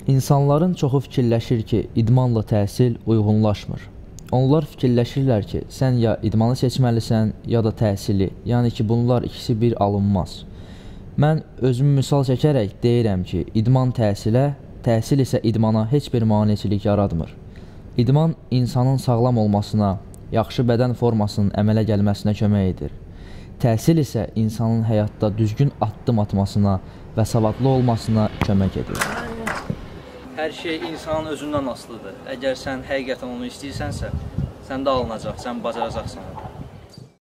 İnsanların çoxu fikirləşir ki, idmanla təhsil uyğunlaşmır. Onlar fikirləşirlər ki, sən ya idmanı seçməlisən, ya da təhsili. Yəni ki, bunlar ikisi bir alınmaz. Mən özümü misal çəkərək deyirəm ki, idman təhsilə, təhsil isə idmana heç bir maneçilik yaratmır. İdman insanın sağlam olmasına, yaxşı bədən formasının əmələ gəlməsinə kömək edir. Təhsil isə insanın həyatda düzgün addım atmasına və savadlı olmasına kömək edir. Hər şey insanın özündən asılıdır. Əgər sən həqiqətən onu istəyirsənsə, sən də alınacaq, sən bacaracaqsan.